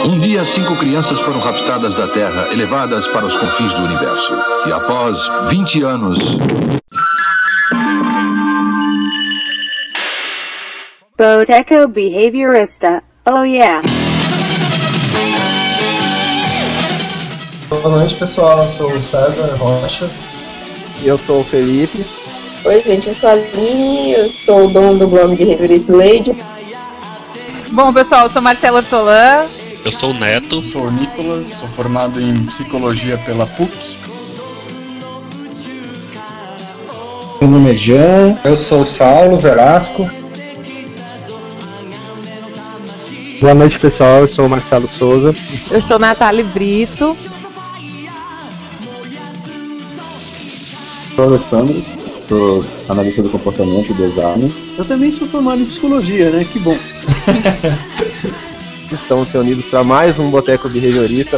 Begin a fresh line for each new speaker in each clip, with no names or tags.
Um dia, 5 crianças foram raptadas da Terra e levadas para os confins do universo. E após 20 anos...
Boteco Behaviorista. Oh yeah.
Boa noite, pessoal. Eu sou o César Rocha.
E eu sou o Felipe.
Oi, gente. Eu sou a Aline. Eu sou o dono do blog Behaviorist Lady.
Bom, pessoal, eu sou Marcelo Ortolan.
Eu sou o Neto.
Sou o Nicolas, sou formado em Psicologia pela PUC.
Meu nome é Jean.
Eu sou o Saulo Velasco.
Boa noite, pessoal. Eu sou o Marcelo Souza.
Eu sou Natália Brito.
Sou o Alessandro. Sou analista do comportamento e design.
Eu também sou formado em psicologia, né? Que bom.
Estamos reunidos para mais um Boteco Behaviorista.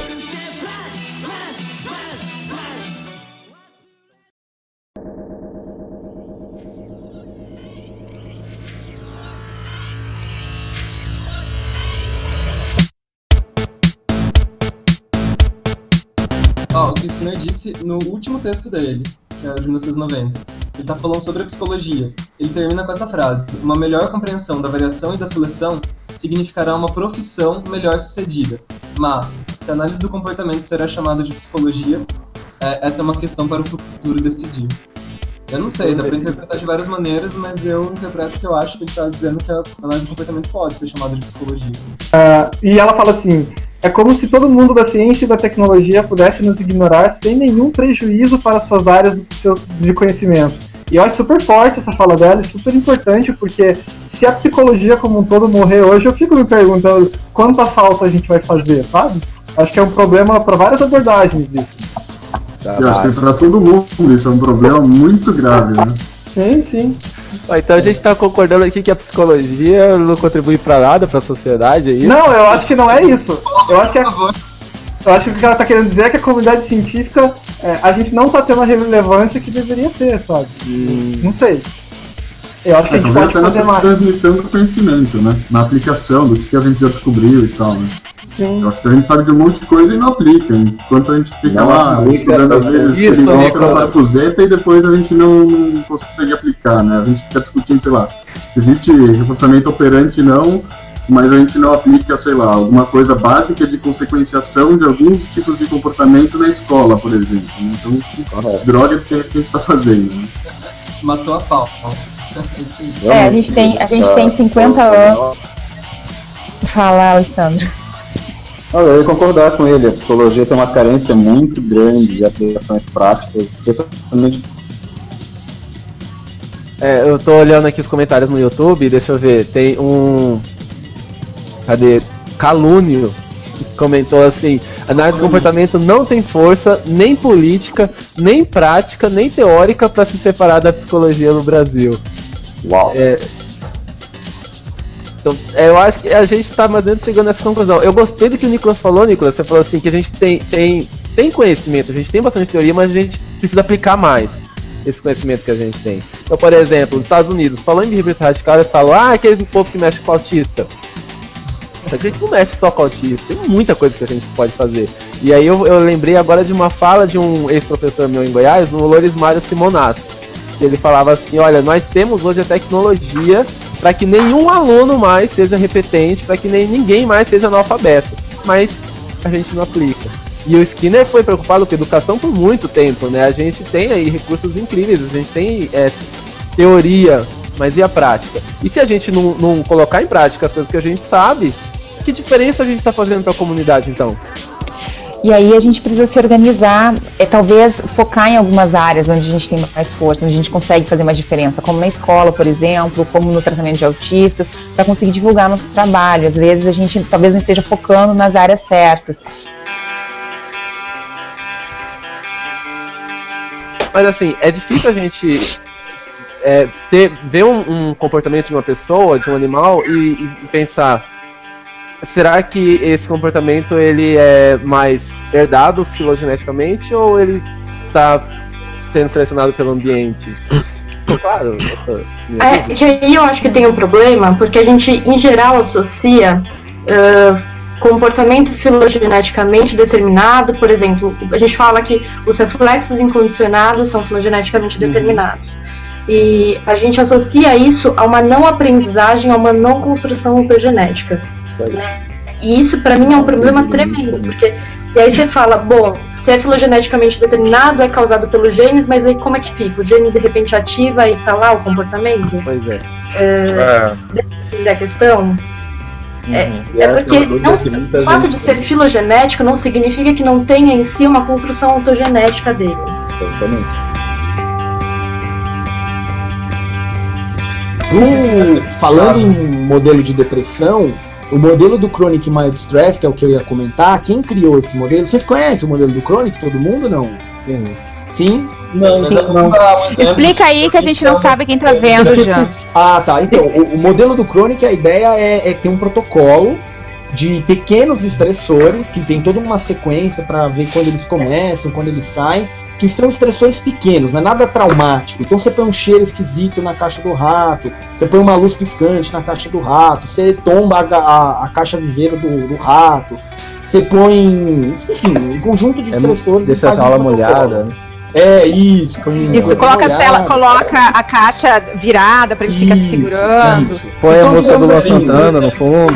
O que o Skinner disse no último texto dele, que é o de 1990. Ele está falando sobre a psicologia. Ele termina com essa frase: uma melhor compreensão da variação e da seleção significará uma profissão melhor sucedida. Mas, se a análise do comportamento será chamada de psicologia, essa é uma questão para o futuro decidir. Eu não sei, dá para interpretar de várias maneiras, mas eu interpreto que eu acho que ele está dizendo que a análise do comportamento pode ser chamada de psicologia.
E ela fala assim: é como se todo mundo da ciência e da tecnologia pudesse nos ignorar sem nenhum prejuízo para suas áreas de conhecimento. E eu acho super forte essa fala dela, super importante, porque se a psicologia como um todo morrer hoje, eu fico me perguntando quanta falta a gente vai fazer, sabe? Acho que é um problema para várias abordagens disso.
Eu acho que para todo mundo isso é um problema muito grave, né?
Sim.
Então a gente tá concordando aqui que a psicologia não contribui pra nada pra sociedade, é isso?
Não, eu acho que não é isso. Eu acho que o que ela tá querendo dizer é que a comunidade científica, a gente não tá tendo a relevância que deveria ter, sabe? Não sei. Eu acho que a gente pode fazer mais.
Na transmissão do conhecimento, né? Na aplicação do que a gente já descobriu e tal, né?
Sim.
Eu acho que a gente sabe de um monte de coisa e não aplica. Enquanto a gente fica lá estudando às vezes perigosa na parafuseta e depois a gente não consegue aplicar, né? A gente fica discutindo, sei lá, existe reforçamento operante não, mas a gente não aplica, sei lá, alguma coisa básica de consequenciação de alguns tipos de comportamento na escola, por exemplo. Então, droga de ciência que a gente tá fazendo, né?
Matou a pau.
A gente tem 50 anos. Fala, Alessandro.
Eu ia concordar com ele, a psicologia tem uma carência muito grande de aplicações práticas, especialmente...
Eu tô olhando aqui os comentários no YouTube, deixa eu ver, tem um... Cadê? Calúnio, que comentou assim: análise de comportamento não tem força, nem política, nem prática, nem teórica para se separar da psicologia no Brasil.
Uau!
Então, eu acho que a gente está mais ou menos chegando nessa conclusão. Eu gostei do que o Nicolas falou, Nicolas. Você falou assim que a gente tem conhecimento, a gente tem bastante teoria, mas a gente precisa aplicar mais esse conhecimento que a gente tem. Então, por exemplo, nos Estados Unidos, falando em behaviorista radical, eles falam: aquele povo que mexe com autista. Só que a gente não mexe só com autista, tem muita coisa que a gente pode fazer. E aí eu lembrei agora de uma fala de um ex-professor meu em Goiás, o Loures Mário Simonazzi. Ele falava assim: olha, nós temos hoje a tecnologia para que nenhum aluno mais seja repetente, para que ninguém mais seja analfabeto, mas a gente não aplica. E o Skinner foi preocupado com educação por muito tempo, né? A gente tem aí recursos incríveis, a gente tem teoria, mas e a prática? E se a gente não colocar em prática as coisas que a gente sabe, que diferença a gente está fazendo para a comunidade então?
E aí a gente precisa se organizar, talvez focar em algumas áreas onde a gente tem mais força, onde a gente consegue fazer mais diferença, como na escola, por exemplo, como no tratamento de autistas, para conseguir divulgar nosso trabalho. Às vezes a gente talvez não esteja focando nas áreas certas.
Mas assim, é difícil a gente ver um comportamento de uma pessoa, de um animal, e pensar: será que esse comportamento ele é mais herdado filogeneticamente ou ele está sendo selecionado pelo ambiente? Claro, essa...
que aí eu acho que tem um problema, porque a gente, em geral, associa
comportamento filogeneticamente determinado, por exemplo, a gente fala que os reflexos incondicionados são filogeneticamente determinados. E a gente associa isso a uma não aprendizagem, a uma não construção epigenética. Né? E isso, para mim, é um problema tremendo, porque e aí você fala, bom, se é filogeneticamente determinado, é causado pelos genes, mas aí como é que fica? O gene, de repente, ativa e tá lá o comportamento?
Pois é.
Depende da questão. É porque o fato de ser filogenético não significa que não tenha em si uma construção ontogenética dele.
Exatamente.
Falando em modelo de depressão, o modelo do Chronic Mild Stress, que é o que eu ia comentar, quem criou esse modelo? Vocês conhecem o modelo do Chronic? Todo mundo, não?
Sim.
Sim?
Não.
Explica aí que a gente não sabe quem tá vendo, Jean.
Ah, tá. Então, o modelo do Chronic, a ideia é ter um protocolo de pequenos estressores, que tem toda uma sequência para ver quando eles começam, quando eles saem, que são estressores pequenos, não é nada traumático. Então você põe um cheiro esquisito na caixa do rato, você põe uma luz piscante na caixa do rato, você tomba a caixa viveira do rato, você põe, enfim, um conjunto de estressores.
Deixa a sala molhada.
Isso.
Coloca a caixa virada pra ele ficar se segurando.
Isso.
Põe a música do Luan Santana no fundo.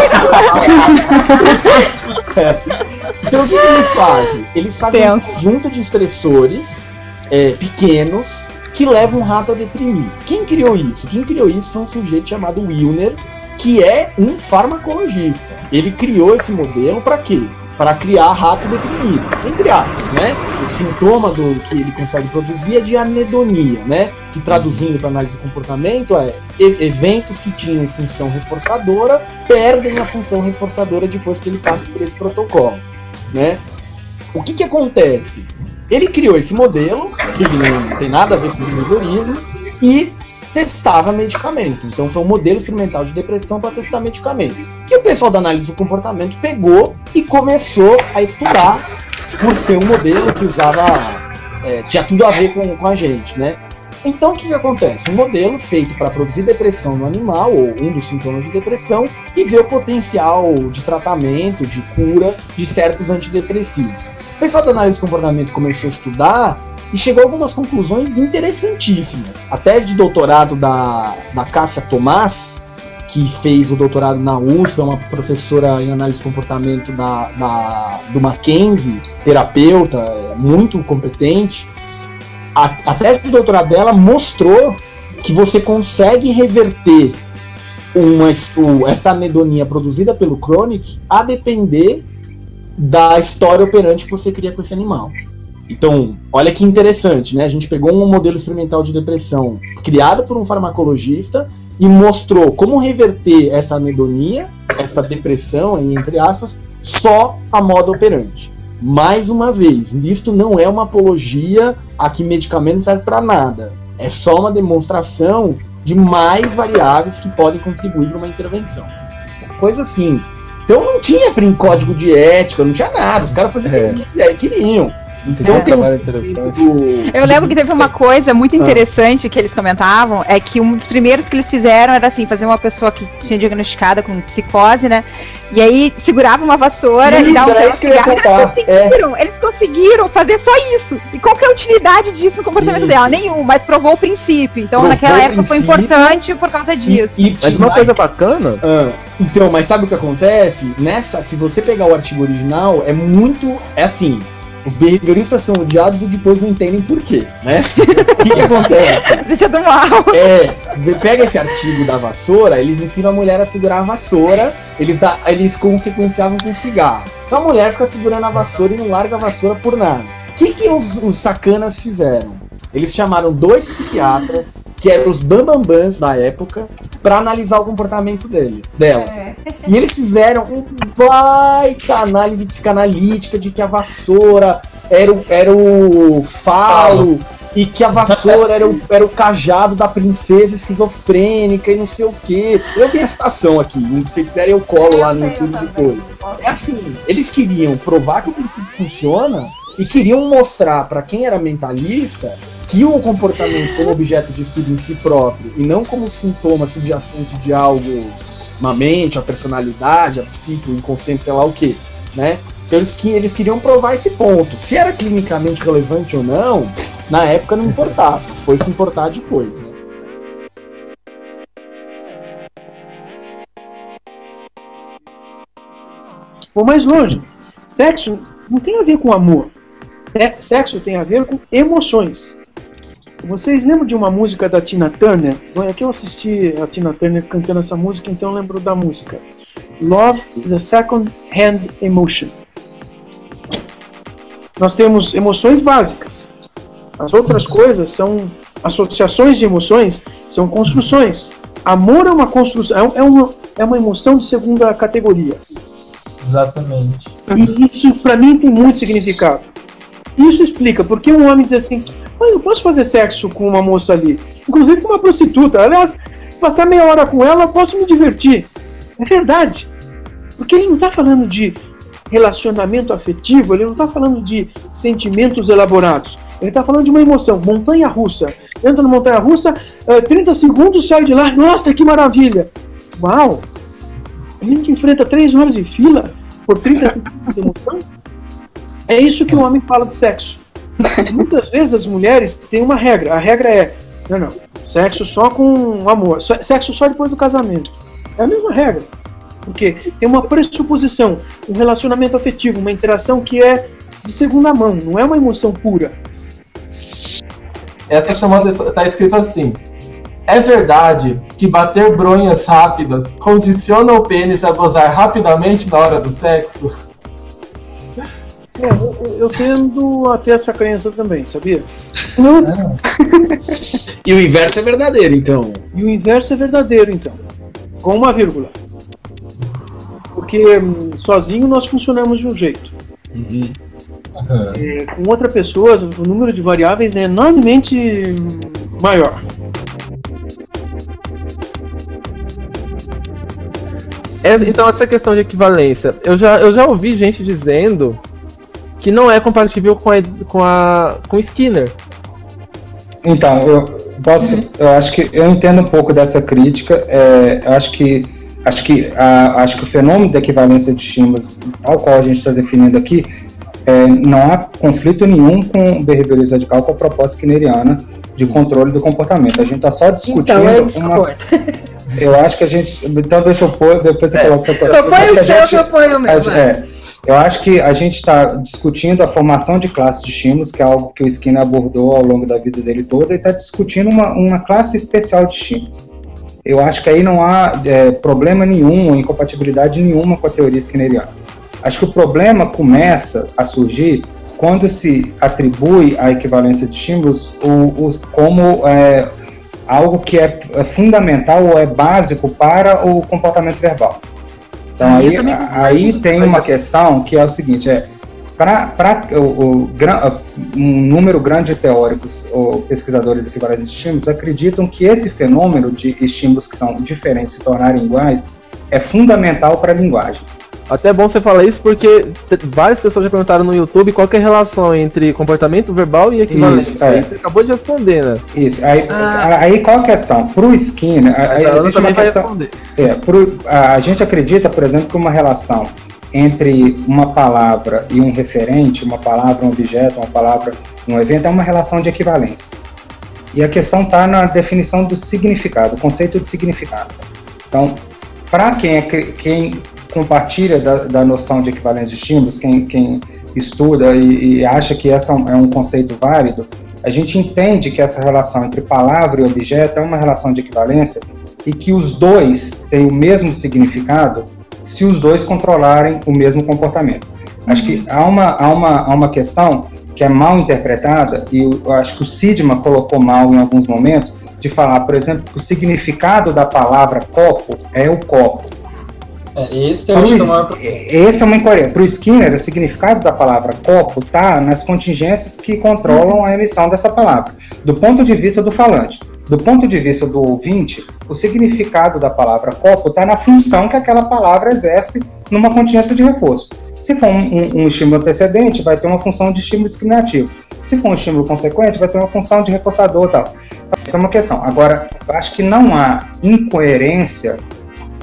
Então o que eles fazem? Eles fazem um conjunto de estressores pequenos que levam o rato a deprimir. Quem criou isso? Quem criou isso foi um sujeito chamado Wilner, que é um farmacologista. Ele criou esse modelo para quê? Para criar rato deprimido, entre aspas, né? O sintoma do que ele consegue produzir é de anedonia, né? Que traduzindo para análise do comportamento é eventos que tinham função reforçadora perdem a função reforçadora depois que ele passa por esse protocolo, né? O que acontece? Ele criou esse modelo, que ele não tem nada a ver com o behaviorismo, e testava medicamento. Então foi um modelo experimental de depressão para testar medicamento, que o pessoal da análise do comportamento pegou e começou a estudar, por ser um modelo que usava tinha tudo a ver com a gente, né? Então o que acontece? Um modelo feito para produzir depressão no animal, ou um dos sintomas de depressão, e ver o potencial de tratamento, de cura de certos antidepressivos. O pessoal da análise do comportamento começou a estudar e chegou a algumas conclusões interessantíssimas. A tese de doutorado da Cássia Tomás, que fez o doutorado na USP, é uma professora em análise de comportamento do Mackenzie, terapeuta, muito competente. A tese de doutorado dela mostrou que você consegue reverter essa anedonia produzida pelo Chronic a depender da história operante que você cria com esse animal. Então, olha que interessante, né? A gente pegou um modelo experimental de depressão criado por um farmacologista e mostrou como reverter essa anedonia, essa depressão, entre aspas, só a modo operante. Mais uma vez, isto não é uma apologia a que medicamento não serve para nada. É só uma demonstração de mais variáveis que podem contribuir para uma intervenção. Coisa assim. Então não tinha código de ética, não tinha nada. Os caras faziam o que eles queriam. Então tem
Eu lembro que teve uma coisa muito interessante que eles comentavam, é que um dos primeiros que eles fizeram era assim, fazer uma pessoa que tinha diagnosticada com psicose, né? E aí segurava uma vassoura e dava eles conseguiram fazer só isso. E qual que é a utilidade disso no comportamento dela? Nenhum, mas provou o princípio. Então naquela época foi importante por causa disso.
Mas uma coisa bacana.
Então, mas sabe o que acontece? Se você pegar o artigo original, é assim. Os behavioristas são odiados e depois não entendem por quê, né? O que acontece?
A gente é do mal.
Você pega esse artigo da vassoura, eles ensinam a mulher a segurar a vassoura, eles consequenciavam com cigarro. Então a mulher fica segurando a vassoura e não larga a vassoura por nada. O que os sacanas fizeram? Eles chamaram 2 psiquiatras, que eram os bambambãs da época, para analisar o comportamento dela. E eles fizeram uma baita análise psicanalítica de que a vassoura era o falo e que a vassoura era o cajado da princesa esquizofrênica e não sei o quê. Eu tenho a citação aqui, se vocês quiserem eu colo lá no YouTube depois. É assim, eles queriam provar que o princípio funciona e queriam mostrar para quem era mentalista que o comportamento como objeto de estudo em si próprio e não como sintoma subjacente de algo uma mente, uma personalidade, a psique, o inconsciente, sei lá o que, né? Então eles queriam provar esse ponto. Se era clinicamente relevante ou não, na época não importava. Foi se importar depois, né?
Vou mais longe. Sexo não tem a ver com amor. Sexo tem a ver com emoções. Vocês lembram de uma música da Tina Turner? Aqui eu assisti a Tina Turner cantando essa música, então eu lembro da música. Love is a second-hand emotion. Nós temos emoções básicas. As outras coisas são associações de emoções, são construções. Amor é uma construção, é uma emoção de segunda categoria.
Exatamente.
E isso, pra mim, tem muito significado. Isso explica porque um homem diz assim: eu posso fazer sexo com uma moça ali, inclusive com uma prostituta. Aliás, passar meia hora com ela, eu posso me divertir. É verdade. Porque ele não está falando de relacionamento afetivo, ele não está falando de sentimentos elaborados. Ele está falando de uma emoção. Montanha-russa. Entra na montanha-russa, 30 segundos, sai de lá. Nossa, que maravilha! Uau! A gente enfrenta 3 horas de fila por 30 segundos de emoção? É isso que o homem fala de sexo. Muitas vezes as mulheres têm uma regra. A regra é: não, sexo só com amor, sexo só depois do casamento. É a mesma regra. Porque tem uma pressuposição, um relacionamento afetivo, uma interação que é de segunda mão, não é uma emoção pura.
Essa chamada está escrito assim: é verdade que bater bronhas rápidas condiciona o pênis a gozar rapidamente na hora do sexo?
Eu tendo a ter essa crença também, sabia?
Nossa! E o inverso é verdadeiro, então?
E o inverso é verdadeiro, então. Com uma vírgula. Porque sozinho nós funcionamos de um jeito. Com outra pessoa, o número de variáveis é enormemente maior.
Então, essa questão de equivalência, eu já ouvi gente dizendo que não é compatível com Skinner.
Então, eu acho que eu entendo um pouco dessa crítica. Eu acho que o fenômeno da equivalência de estímulos, tal qual a gente está definindo aqui, não há conflito nenhum com o behaviorismo radical, com a proposta skinneriana de controle do comportamento. A gente está só discutindo.
Então, eu discordo.
Eu acho que a gente. Então, deixa eu pôr, depois você coloca o seu
coração. Eu ponho o seu, que eu ponho o meu.
Eu acho que a gente está discutindo a formação de classes de estímulos, que é algo que o Skinner abordou ao longo da vida dele toda, e está discutindo uma classe especial de estímulos. Eu acho que aí não há problema nenhum, incompatibilidade nenhuma com a teoria skinneriana. Acho que o problema começa a surgir quando se atribui a equivalência de estímulos como algo que é fundamental ou é básico para o comportamento verbal. Então aí tem uma questão que é o seguinte: um número grande de teóricos ou pesquisadores de equivalência de estímulos acreditam que esse fenômeno de estímulos que são diferentes se tornarem iguais é fundamental para a linguagem.
Até é bom você falar isso porque várias pessoas já perguntaram no YouTube qual que é a relação entre comportamento verbal e equivalência. Isso, você acabou de responder, né?
Isso. Aí qual a questão? Para o Skinner, existe uma questão. A gente acredita, por exemplo, que uma relação entre uma palavra e um referente, uma palavra, um objeto, uma palavra, um evento, é uma relação de equivalência. E a questão está na definição do significado, o conceito de significado. Então, para quem compartilha da noção de equivalência de estímulos, quem estuda e acha que essa é um conceito válido, a gente entende que essa relação entre palavra e objeto é uma relação de equivalência e que os dois têm o mesmo significado se os dois controlarem o mesmo comportamento. Acho que há uma questão que é mal interpretada, e eu acho que o Sidman colocou mal em alguns momentos, de falar, por exemplo, que o significado da palavra copo é o copo.
Esse é
uma incoerência. Para o Skinner, o significado da palavra copo está nas contingências que controlam a emissão dessa palavra, do ponto de vista do falante. Do ponto de vista do ouvinte, o significado da palavra copo está na função que aquela palavra exerce numa contingência de reforço. Se for um estímulo antecedente, vai ter uma função de estímulo discriminativo. Se for um estímulo consequente, vai ter uma função de reforçador e tal. Essa é uma questão. Agora, eu acho que não há incoerência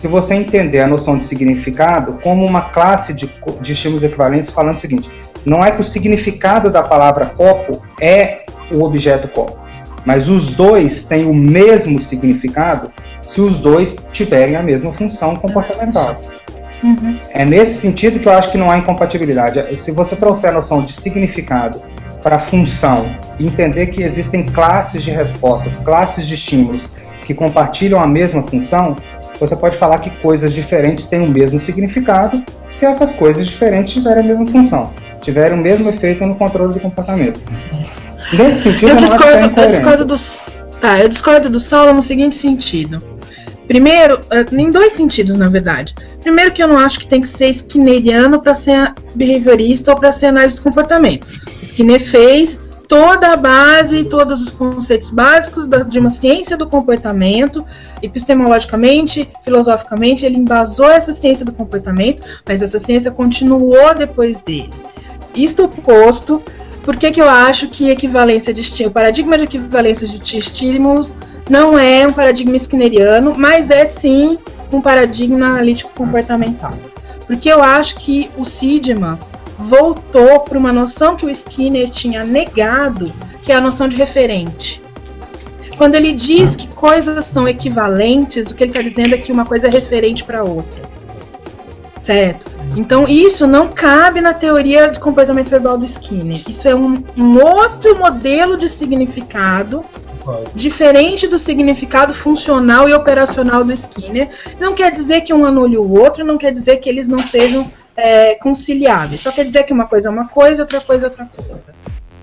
se você entender a noção de significado como uma classe de estímulos equivalentes, falando o seguinte, não é que o significado da palavra copo é o objeto copo, mas os dois têm o mesmo significado se os dois tiverem a mesma função comportamental.
Uhum.
É nesse sentido que eu acho que não há incompatibilidade. Se você trouxer a noção de significado para a função e entender que existem classes de respostas, classes de estímulos que compartilham a mesma função, você pode falar que coisas diferentes têm o mesmo significado se essas coisas diferentes tiverem a mesma função, tiverem o mesmo efeito no controle do comportamento. Nesse sentido, eu
discordo do Saulo no seguinte sentido. Primeiro, em dois sentidos, na verdade. Primeiro, que eu não acho que tem que ser skinneriano para ser behaviorista ou para ser análise do comportamento. Skinner fez toda a base, todos os conceitos básicos de uma ciência do comportamento, epistemologicamente, filosoficamente, ele embasou essa ciência do comportamento, mas essa ciência continuou depois dele. Isto posto, por que eu acho que o paradigma de equivalência de estímulos não é um paradigma skinneriano, mas é sim um paradigma analítico comportamental. Porque eu acho que o Seligman voltou para uma noção que o Skinner tinha negado, que é a noção de referente. Quando ele diz que coisas são equivalentes, o que ele está dizendo é que uma coisa é referente para outra. Certo? Então isso não cabe na teoria de comportamento verbal do Skinner. Isso é um outro modelo de significado, diferente do significado funcional e operacional do Skinner. Não quer dizer que um anule o outro, não quer dizer que eles não sejam conciliáveis. Só quer dizer que uma coisa é uma coisa, outra coisa é outra coisa.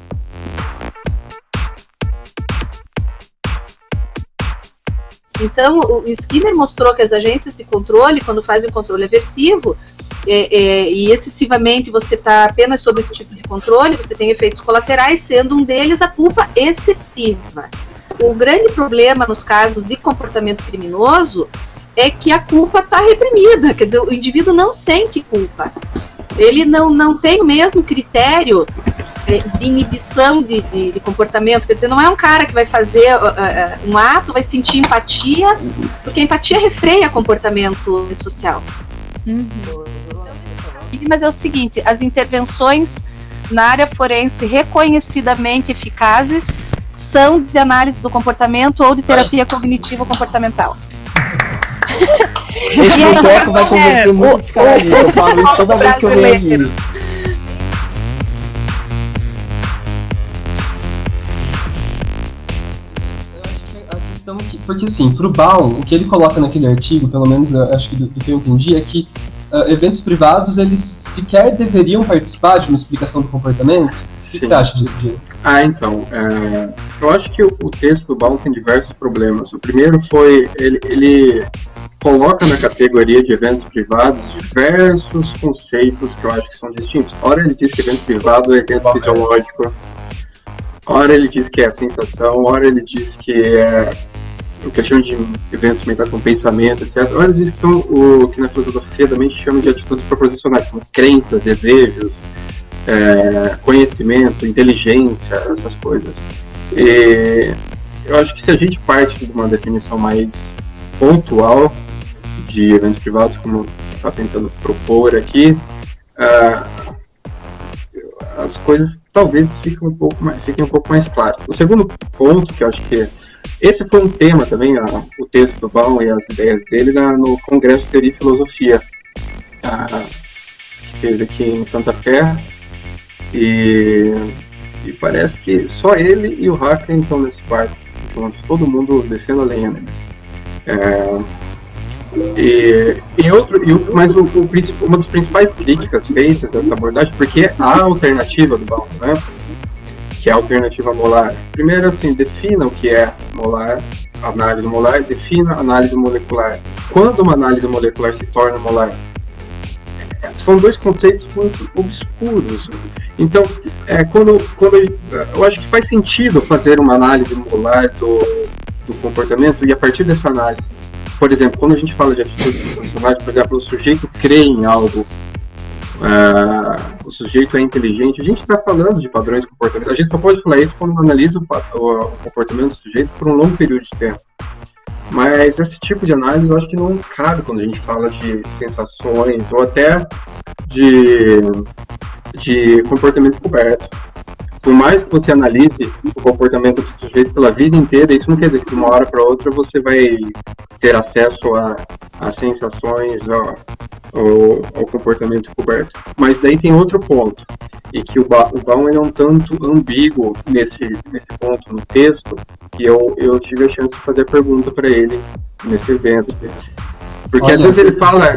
Então, o Skinner mostrou que as agências de controle, quando fazem o controle aversivo, e excessivamente você está apenas sob esse tipo de controle, você tem efeitos colaterais, sendo um deles a culpa excessiva. O grande problema nos casos de comportamento criminoso é que a culpa está reprimida, quer dizer, o indivíduo não sente culpa. Ele não tem o mesmo critério de inibição de comportamento, quer dizer, não é um cara que vai fazer um ato, vai sentir empatia, porque a empatia refreia comportamento social. Mas é o seguinte, as intervenções na área forense reconhecidamente eficazes são de análise do comportamento ou de terapia cognitivo-comportamental.
Esse boteco vai converter muito psicanalista. Eu falo isso toda vez que eu venho aqui.
Porque assim, pro Baum, o que ele coloca naquele artigo, pelo menos acho que do que eu entendi, é que eventos privados, eles sequer deveriam participar de uma explicação do comportamento. O que você acha disso, Diego?
Então, eu acho que o texto do Baum tem diversos problemas. O primeiro foi, ele coloca na categoria de eventos privados diversos conceitos que eu acho que são distintos. Ora ele diz que evento privado é evento fisiológico, ora ele diz que é a sensação, ora ele diz que é o que chama de eventos mentais com pensamento, etc. Ora ele diz que são o que na filosofia da mente chama de atitudes proposicionais, como crenças, desejos, conhecimento, inteligência, essas coisas. E eu acho que se a gente parte de uma definição mais pontual de eventos privados, como está tentando propor aqui, as coisas talvez fiquem um pouco mais claras. O segundo ponto, que eu acho que esse foi um tema também, o texto do Baum e as ideias dele no Congresso de Teoria e Filosofia, que teve aqui em Santa Fé, e parece que só ele e o Hacker estão nesse quarto, juntos, todo mundo descendo a lenha neles. Mas uma das principais críticas feitas dessa abordagem, porque a alternativa do Baum, né, que é a alternativa molar, primeiro assim, defina o que é molar, análise molar, defina análise molecular. Quando uma análise molecular se torna molar? São dois conceitos muito obscuros. Então, quando eu acho que faz sentido fazer uma análise molar do comportamento, e a partir dessa análise, por exemplo, quando a gente fala de atitudes funcionais, por exemplo, o sujeito crê em algo, o sujeito é inteligente, a gente está falando de padrões de comportamento. A gente só pode falar isso quando analisa o comportamento do sujeito por um longo período de tempo. Mas esse tipo de análise eu acho que não cabe quando a gente fala de sensações ou até de comportamento coberto. Por mais que você analise o comportamento do sujeito pela vida inteira, isso não quer dizer que de uma hora para outra você vai ter acesso a sensações ou comportamento coberto. Mas daí tem outro ponto, e que o Baum é um tanto ambíguo nesse ponto no texto, e eu tive a chance de fazer a pergunta para ele nesse evento. Porque às vezes ele fala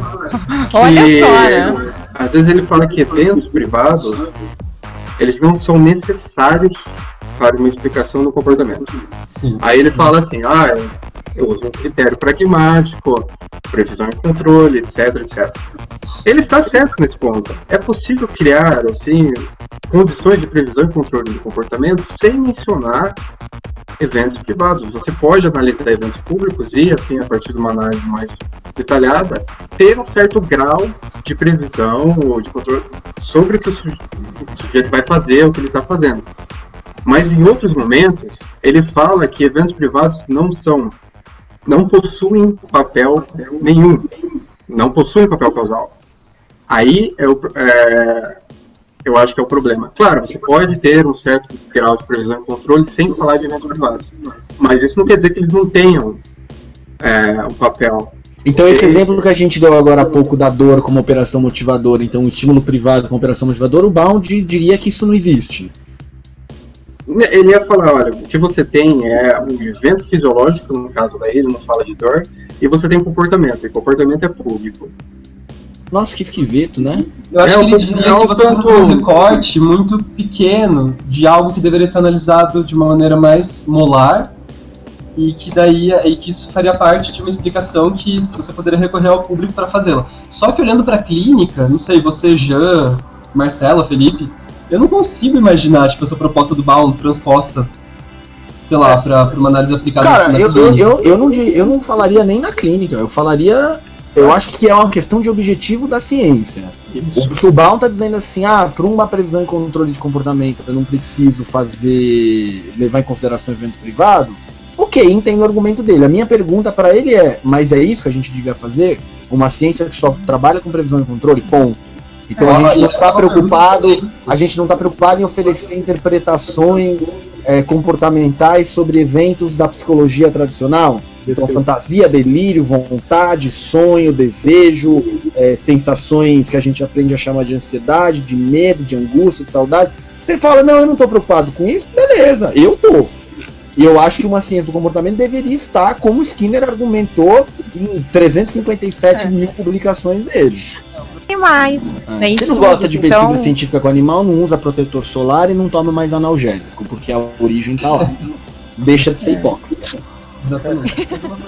às vezes ele fala que eventos privados eles não são necessários para uma explicação do comportamento.
Sim.
Aí ele fala assim, eu uso um critério pragmático, previsão e controle, etc, etc. Ele está certo nesse ponto. É possível criar, assim, condições de previsão e controle do comportamento sem mencionar eventos privados. Você pode analisar eventos públicos e, assim, a partir de uma análise mais detalhada, ter um certo grau de previsão ou de controle sobre o que o sujeito vai fazer, o que ele está fazendo. Mas em outros momentos, ele fala que eventos privados não possuem papel nenhum, não possuem papel causal. Aí eu acho que é o problema. Claro, você pode ter um certo grau de previsão e controle sem falar de eventos privados, mas isso não quer dizer que eles não tenham um papel.
Então esse exemplo que a gente deu agora há pouco da dor como operação motivadora, então o estímulo privado como operação motivadora, o Baum diria que isso não existe.
Ele ia falar, olha, o que você tem é um evento fisiológico, no caso daí, ele não fala de dor, e você tem comportamento, e comportamento é público.
Nossa, que esquisito, né?
Eu acho que ele diria que você faz um recorte muito pequeno de algo que deveria ser analisado de uma maneira mais molar, e que isso faria parte de uma explicação que você poderia recorrer ao público para fazê-la. Só que olhando para a clínica, não sei, você, Jean, Marcela, Felipe, eu não consigo imaginar essa proposta do Baum transposta, sei lá, para uma análise aplicada.
Cara, eu não falaria nem na clínica, eu acho que é uma questão de objetivo da ciência. O Baum tá dizendo assim, para uma previsão e controle de comportamento eu não preciso levar em consideração o evento privado. Ok, entendo o argumento dele. A minha pergunta para ele mas é isso que a gente devia fazer? Uma ciência que só trabalha com previsão e controle? Ponto. Então a gente não está preocupado em oferecer interpretações comportamentais sobre eventos da psicologia tradicional. Então fantasia, delírio, vontade, sonho, desejo, sensações que a gente aprende a chamar de ansiedade, de medo, de angústia, de saudade. Você fala, não, eu não estou preocupado com isso, beleza, eu tô. E eu acho que uma ciência do comportamento deveria estar, como Skinner argumentou, em 357 mil publicações dele.
Tem mais.
Você não gosta de pesquisa científica com animal, não usa protetor solar e não toma mais analgésico, porque a origem tá lá. Deixa de ser hipócrita.
Exatamente.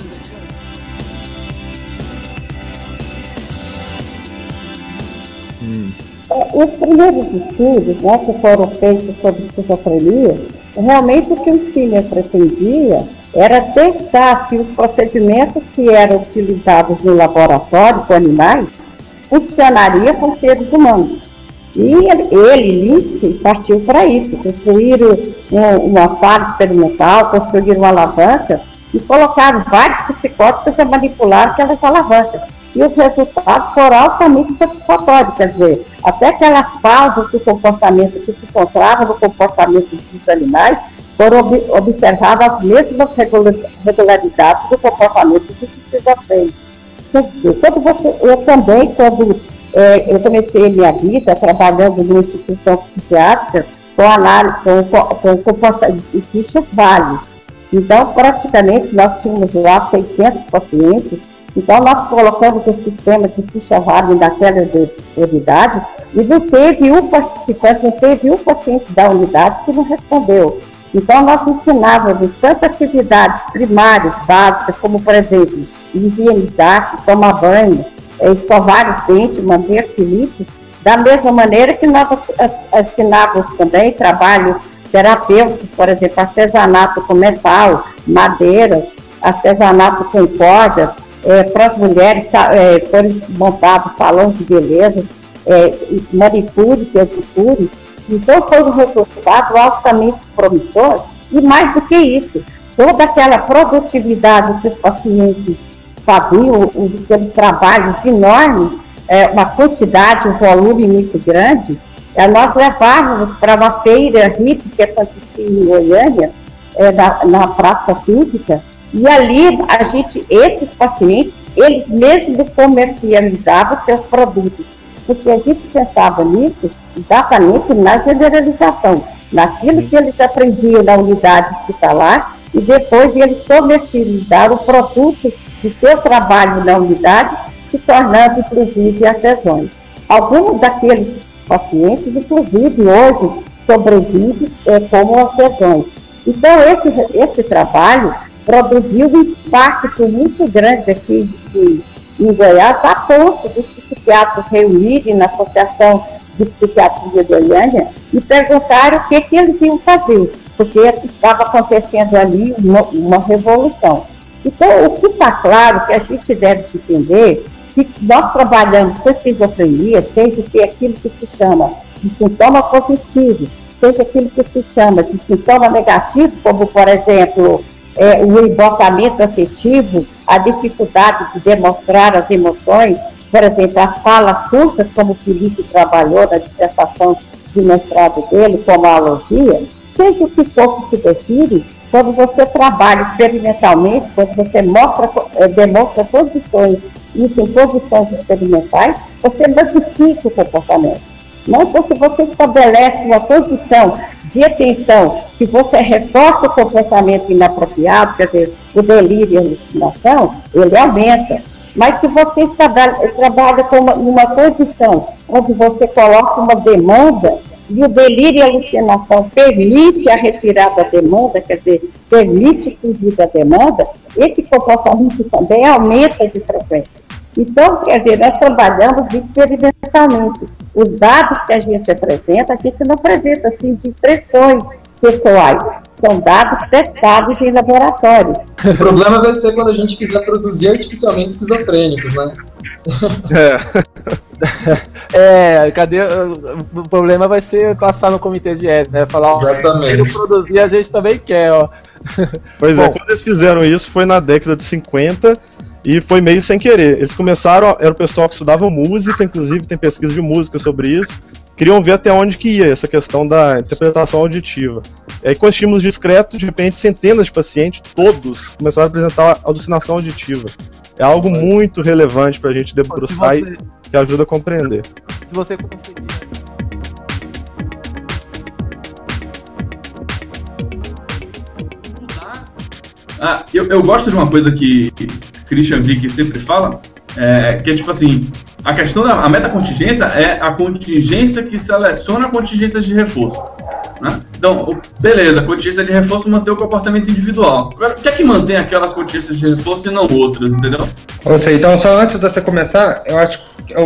Os primeiros estudos, né, que foram feitos sobre esquizofrenia, realmente o que o Skinner pretendia era testar se os procedimentos que eram utilizados no laboratório com animais funcionaria com seres humanos. E Lindsay, partiu para isso, construíram uma sala experimental, construíram uma alavanca e colocaram vários psicóticos a manipular aquelas alavancas. E os resultados foram altamente satisfatórios, quer dizer, até aquelas pausas do comportamento que se encontravam no comportamento dos animais foram observadas as mesmas regularidades do comportamento dos esquizofrênicos. Quer dizer, eu também, quando eu comecei a minha vida trabalhando numa instituição psiquiátrica com análise, com comportamento de fichas válidas. Então, praticamente, nós tínhamos lá 600 pacientes. Então, nós colocamos o sistema de ficha válida naquelas unidades e não teve um participante, não teve um paciente da unidade que não respondeu. Então, nós ensinávamos tanto atividades primárias, básicas, como, por exemplo, higienizar, tomar banho, escovar os dentes, manter Felipe, da mesma maneira que nós ensinávamos também trabalhos terapêuticos, por exemplo, artesanato com metal, madeira, artesanato com cordas, para as mulheres foram montados salões de beleza, manicure, pedicure. Então foi um resultado altamente promissor e mais do que isso, toda aquela produtividade que os pacientes faziam, aqueles trabalhos enormes, uma quantidade, um volume muito grande, nós levávamos para uma feira hippie que acontecia em Goiânia, na Praça Física, e ali esses pacientes, eles mesmos comercializavam seus produtos, porque a gente pensava nisso exatamente na generalização, naquilo que eles aprendiam na unidade hospitalar, e depois eles comercializaram o produto do seu trabalho na unidade, se tornando, inclusive, artesãos. Alguns daqueles pacientes, inclusive, hoje, sobrevivem como artesãos. Então, esse trabalho produziu um impacto muito grande aqui em Goiás, a ponto dos psiquiatras reunirem na Associação de Psiquiatria de Goiânia e perguntaram o que eles iam fazer, porque estava acontecendo ali uma revolução. Então, o que está claro, que a gente deve entender, que nós trabalhamos com esquizofrenia, seja que aquilo que se chama de sintoma positivo, seja aquilo que se chama de sintoma negativo, como, por exemplo, o embocamento afetivo, a dificuldade de demonstrar as emoções, por exemplo, as falas curtas, como o Felipe trabalhou na dissertação de mestrado dele, como a alogia, seja o que for que se define, quando você trabalha experimentalmente, quando você demonstra condições, isso em condições experimentais, você modifica o comportamento. Não porque você estabelece uma condição de atenção que você reforça o comportamento inapropriado, quer dizer, o delírio e a alucinação, ele aumenta. Mas se você trabalha com uma condição onde você coloca uma demanda, e o delírio e a alucinação permite a retirada da demanda, quer dizer, permite fugir da demanda, esse comportamento também aumenta de frequência. Então, quer dizer, nós trabalhamos experimentalmente. Os dados que a gente não apresenta assim de impressões pessoais. São dados testados em laboratório.
O problema vai ser quando a gente quiser produzir artificialmente esquizofrênicos, né?
Cadê? O problema vai ser passar no comitê de ética, né? Falar,
exatamente.
Produzir a gente também quer, ó.
Pois é, quando eles fizeram isso foi na década de 50 e foi meio sem querer. Eles começaram, era o pessoal que estudava música, inclusive tem pesquisa de música sobre isso, queriam ver até onde que ia essa questão da interpretação auditiva. E aí com estímulos discretos, de repente centenas de pacientes, todos, começaram a apresentar alucinação auditiva. É algo muito relevante para a gente debruçar e que ajuda a compreender.
Se você conseguir...
Eu gosto de uma coisa que Christian Vick sempre fala, que é tipo assim, a questão da metacontingência é a contingência que seleciona contingências de reforço. Né? Então, beleza, a contingência de reforço mantém o comportamento individual. Agora, o que é que mantém aquelas contingências de reforço e não outras, entendeu?
Ou seja, então, só antes de você começar, eu acho que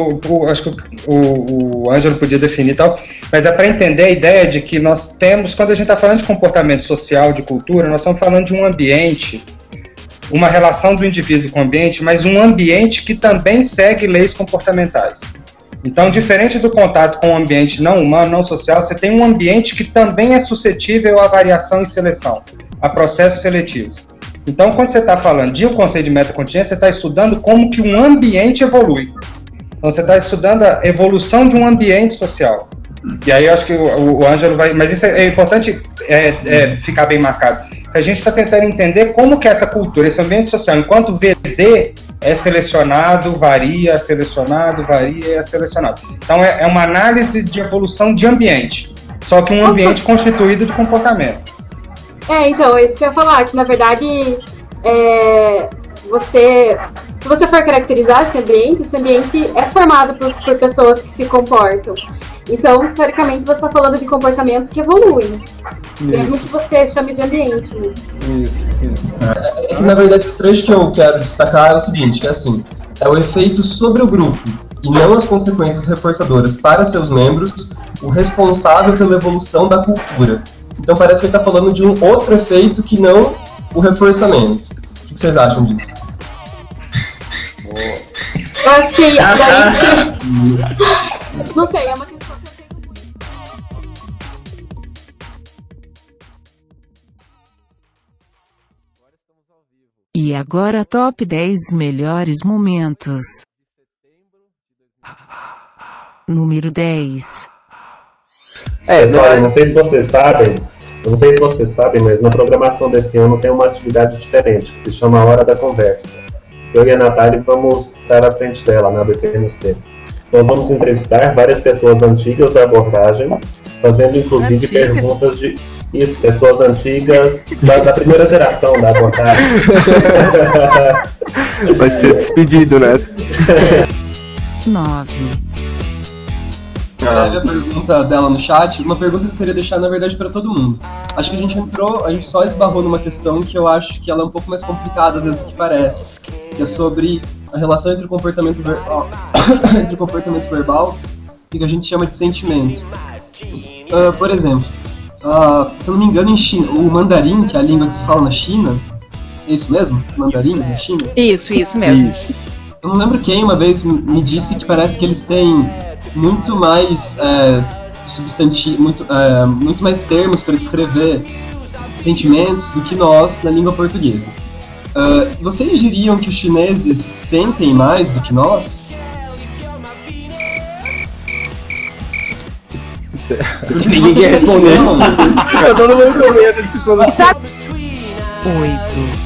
o Ângelo podia definir e tal, mas é para entender a ideia de que nós temos, quando a gente está falando de comportamento social, de cultura, nós estamos falando de um ambiente, uma relação do indivíduo com o ambiente, mas um ambiente que também segue leis comportamentais. Então, diferente do contato com o ambiente não humano, não social, você tem um ambiente que também é suscetível à variação e seleção, a processos seletivos. Então, quando você está falando de um conceito de metacontingência, você está estudando como que um ambiente evolui. Então, você está estudando a evolução de um ambiente social. E aí, eu acho que o Ângelo vai... Mas isso é importante ficar bem marcado. Que a gente está tentando entender como que essa cultura, esse ambiente social, enquanto VD é selecionado, varia, é selecionado, varia, é selecionado. Então, é uma análise de evolução de ambiente. Só que um ambiente constituído de comportamento.
Então, isso que eu ia falar, que na verdade, se você for caracterizar esse ambiente é formado por pessoas que se comportam. Então, teoricamente, você está falando de comportamentos que evoluem, mesmo que você chame de ambiente. Né?
É que, na verdade, o trecho que eu quero destacar é o seguinte, que é assim, é o efeito sobre o grupo, e não as consequências reforçadoras para seus membros, o responsável pela evolução da cultura. Então parece que ele está falando de um outro efeito que não o reforçamento. O que vocês acham disso?
Eu acho que daí... Não sei, é uma questão...
agora top 10 melhores momentos. Número 10.
Pessoal, não sei se vocês sabem, mas na programação desse ano tem uma atividade diferente, que se chama Hora da Conversa. Eu e a Natália vamos estar à frente dela, na BPNC. Nós vamos entrevistar várias pessoas antigas da abordagem, fazendo inclusive perguntas de pessoas antigas da primeira geração da abordagem.
Vai ser pedido, né?
9.
A pergunta dela no chat, uma pergunta que eu queria deixar, na verdade, para todo mundo. Acho que a gente só esbarrou numa questão que eu acho que ela é um pouco mais complicada, às vezes, do que parece. Que é sobre a relação entre o comportamento verbal, e o que a gente chama de sentimento. Por exemplo, se eu não me engano, em China, o mandarim, que é a língua que se fala na China, é isso mesmo? Mandarim na China?
Isso mesmo.
Isso. Eu não lembro quem uma vez me disse que parece que eles têm muito mais muito mais termos para descrever sentimentos do que nós na língua portuguesa. Vocês diriam que os chineses sentem mais do que nós?
Ninguém quer responder.
Todo mundo com medo de se solucionar.
8.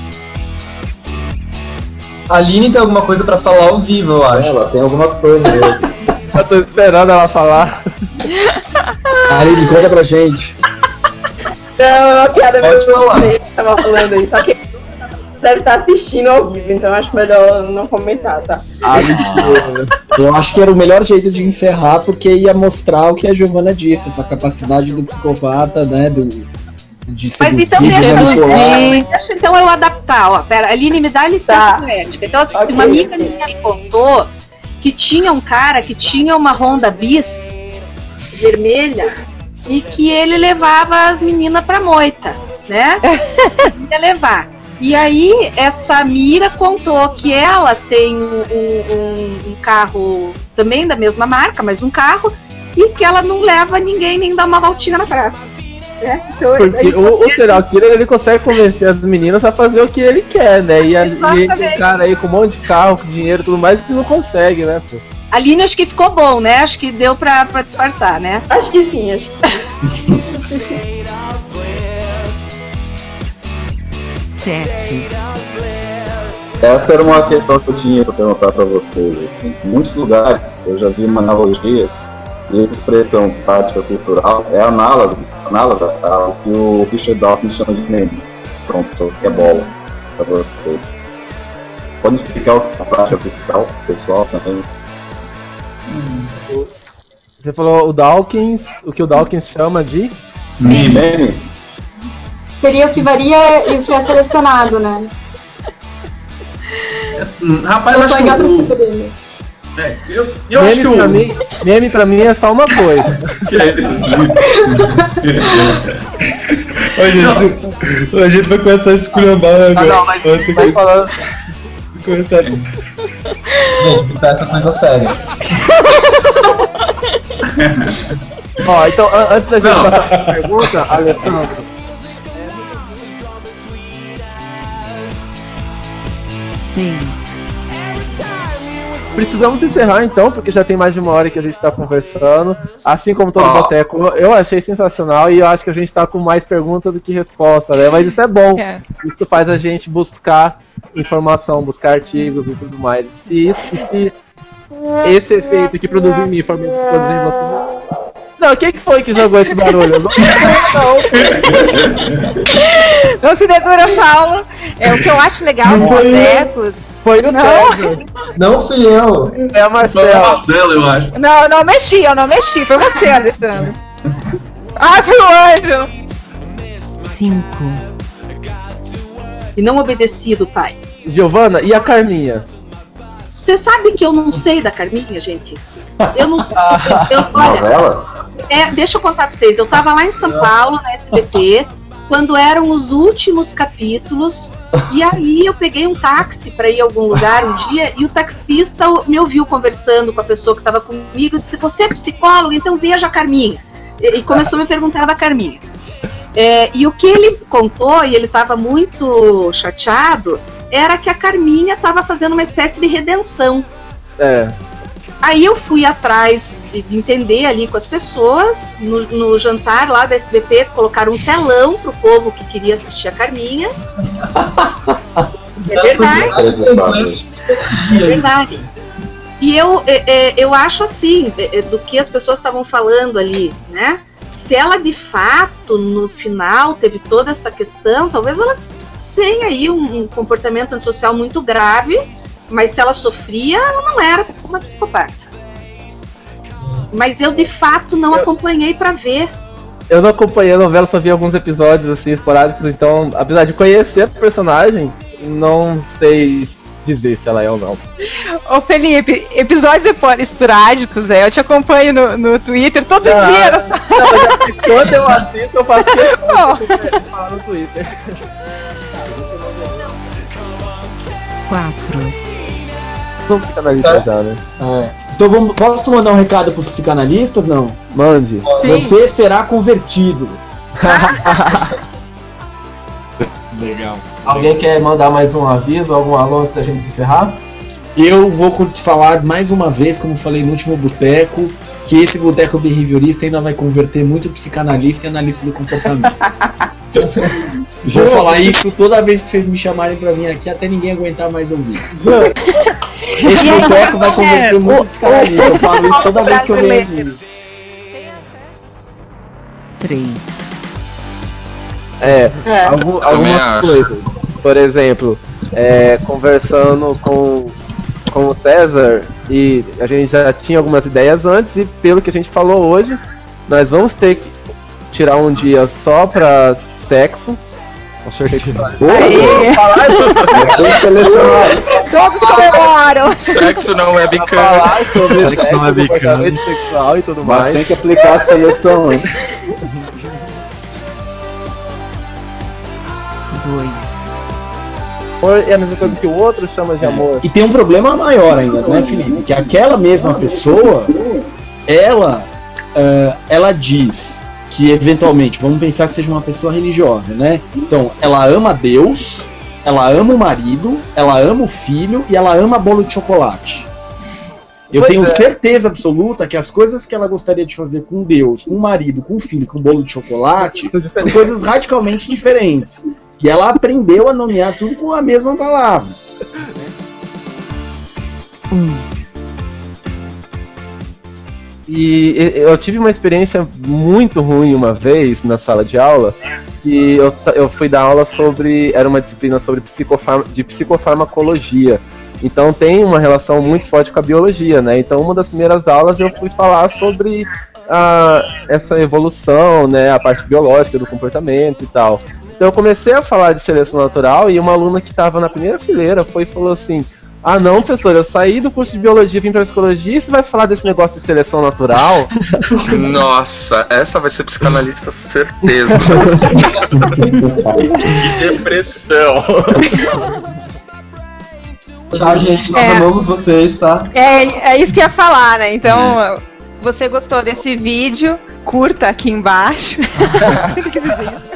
A Aline tem alguma coisa pra falar ao vivo, eu acho.
Ela tem alguma coisa mesmo.
Eu tô esperando ela falar.
Aline, conta pra gente.
Não, é uma piada
Pode falar.
Que tava falando aí, só que deve estar assistindo ao vivo, então acho melhor não comentar, tá?
Eu acho que era o melhor jeito de encerrar, porque ia mostrar o que a Giovana disse, essa capacidade do psicopata, né, de
mas então deixa então eu adaptar, ó. Pera, Aline, me dá licença poética. Então, assim, uma amiga minha me contou que tinha um cara que tinha uma Honda Bis vermelha e que ele levava as meninas pra moita, né? Ia levar. E aí, essa amiga contou que ela tem um carro também da mesma marca, mas um carro, e que ela não leva ninguém nem dá uma voltinha na praça. Então,
porque o serial killer, ele consegue convencer as meninas a fazer o que ele quer, né? E tem cara aí com um monte de carro, com dinheiro e tudo mais, que não consegue, né, pô?
A Aline, acho que ficou bom, né? Acho que deu pra disfarçar, né?
Acho que sim, acho que sim.
7.
Essa era uma questão que eu tinha para perguntar para vocês. Em muitos lugares eu já vi uma analogia, e essa expressão prática cultural é análoga ao que o Richard Dawkins chama de memes. Pronto, que é bola para vocês. Pode explicar a prática cultural, pessoal, também?
Você falou o Dawkins, o que o Dawkins chama de
memes.
Seria o que varia e o que é selecionado, né?
Rapaz, eu acho que eu acho que
meme pra mim é só uma coisa.
A gente vai começar a esculhambar agora.
Não, mas vai falando.
Gente, tá com coisa séria.
Ó, então, antes da gente passar a pergunta, Alessandro.
6.
Precisamos encerrar então, porque já tem mais de uma hora que a gente tá conversando. Assim como todo boteco, eu achei sensacional e eu acho que a gente tá com mais perguntas do que resposta, né? Mas isso é bom. Isso faz a gente buscar informação, buscar artigos e tudo mais. Se esse efeito que produziu em mim for produzir em você. Não, quem que foi que jogou esse barulho? Não.
Não se dedura, Paulo. O que eu acho legal dos botecos.
Foi o Sérgio.
Não fui eu.
É a Marcela.
Foi a Marcela, eu acho.
Não, eu não mexi. Foi você, Alessandro. Foi o anjo.
5.
E não obedeci do pai.
Giovana, e a Carminha?
Você sabe que eu não sei da Carminha, gente? Eu não sei. Olha, deixa eu contar pra vocês. Eu tava lá em São Paulo, na SBT, quando eram os últimos capítulos. E aí eu peguei um táxi para ir a algum lugar um dia e o taxista me ouviu conversando com a pessoa que estava comigo e disse: "Você é psicólogo? Então veja a Carminha." E começou a me perguntar da Carminha. E o que ele contou, e ele estava muito chateado, era que a Carminha estava fazendo uma espécie de redenção. Aí eu fui atrás de entender ali com as pessoas, no jantar lá da SBP, colocaram um telão pro povo que queria assistir a Carminha. É verdade. É verdade. E eu acho assim, do que as pessoas estavam falando ali, né? Se ela de fato, no final, teve toda essa questão, talvez ela tenha aí um comportamento antissocial muito grave, mas se ela sofria, ela não era uma psicopata. Mas eu de fato não acompanhei pra ver.
Eu não acompanhei a novela, só vi alguns episódios assim esporádicos, então, apesar de conhecer a personagem, não sei dizer se ela é ou não.
Ô Felipe, episódios esporádicos, eu te acompanho no Twitter todo dia.
Quando eu assisto, eu faço falar no Twitter.
4.
Sou psicanalista já, né?
Então posso mandar um recado pros psicanalistas, não?
Mande.
Você será convertido.
Legal. Alguém quer mandar mais um aviso, algum alô antes da gente se encerrar?
Eu vou te falar mais uma vez, como falei no último boteco, que esse boteco behaviorista ainda vai converter muito psicanalista e analista do comportamento. Vou falar isso toda vez que vocês me chamarem pra vir aqui, até ninguém aguentar mais ouvir. Esse boteco vai converter muito psicanalista. Eu falo isso toda vez que eu venho aqui.
3.
Algumas coisas. Por exemplo, conversando com o César, e a gente já tinha algumas ideias antes, e pelo que a gente falou hoje, nós vamos ter que tirar um dia só pra sexo. Com certeza.
Todos comemoram.
Sexo não é webcam.
Falar sobre sexo, comportamento sexual e tudo mais.
Mas tem que aplicar a seleção, hein?
2.
É a mesma coisa que o outro chama de amor.
E tem um problema maior ainda, né, Felipe? Que aquela mesma pessoa, ela diz que eventualmente, vamos pensar que seja uma pessoa religiosa, né? Então, ela ama Deus, ela ama o marido, ela ama o filho e ela ama bolo de chocolate. Eu tenho certeza absoluta que as coisas que ela gostaria de fazer com Deus, com o marido, com o filho, com o bolo de chocolate, são coisas radicalmente diferentes. E ela aprendeu a nomear tudo com a mesma palavra.
E eu tive uma experiência muito ruim uma vez na sala de aula, que eu fui dar aula sobre, era uma disciplina sobre psicofarmacologia. Então tem uma relação muito forte com a biologia, né? Então uma das primeiras aulas eu fui falar sobre essa evolução, né? A parte biológica do comportamento e tal. Então eu comecei a falar de seleção natural e uma aluna que estava na primeira fileira falou assim: ah não, professor, eu saí do curso de biologia, vim para psicologia e você vai falar desse negócio de seleção natural?
Nossa, essa vai ser psicanalista, certeza. Que depressão.
Tchau, gente, nós amamos vocês, tá?
É isso que eu ia falar, né? Então, você gostou desse vídeo, curta aqui embaixo.